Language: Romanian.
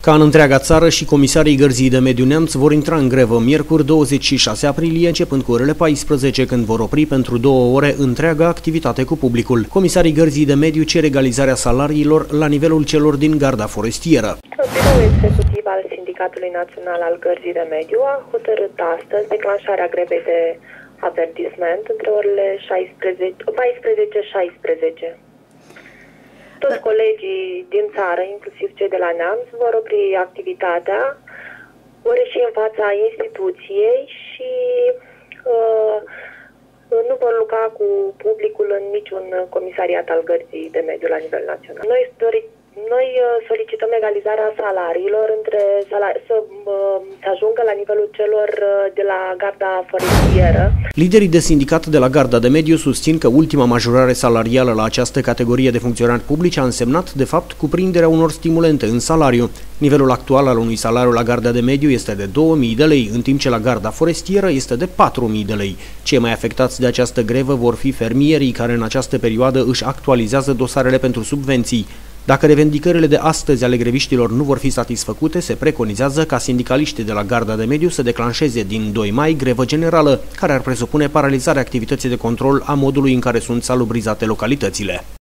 Ca în întreaga țară, și comisarii Gărzii de Mediu Neamț vor intra în grevă miercuri 26 aprilie, începând cu orele 14, când vor opri pentru 2 ore întreaga activitate cu publicul. Comisarii Gărzii de Mediu cer egalizarea salariilor la nivelul celor din Garda Forestieră. Biroul executiv al Sindicatului Național al Gărzii de Mediu a hotărât astăzi declanșarea grevei de avertisment între orele 14-16. Toți colegii din țară, inclusiv cei de la Neamț, vor opri activitatea, vor ieși în fața instituției și nu vor lucra cu publicul în niciun comisariat al Gărzii de Mediu la nivel național. Noi solicităm egalizarea salariilor să ajungă la nivelul celor de la Garda Forestieră. Liderii de sindicat de la Garda de Mediu susțin că ultima majorare salarială la această categorie de funcționari publici a însemnat, de fapt, cuprinderea unor stimulente în salariu. Nivelul actual al unui salariu la Garda de Mediu este de 2.000 de lei, în timp ce la Garda Forestieră este de 4.000 de lei. Cei mai afectați de această grevă vor fi fermierii, care în această perioadă își actualizează dosarele pentru subvenții. Dacă revendicările de astăzi ale greviștilor nu vor fi satisfăcute, se preconizează ca sindicaliștii de la Garda de Mediu să declanșeze din 2 mai grevă generală, care ar presupune paralizarea activității de control a modului în care sunt salubrizate localitățile.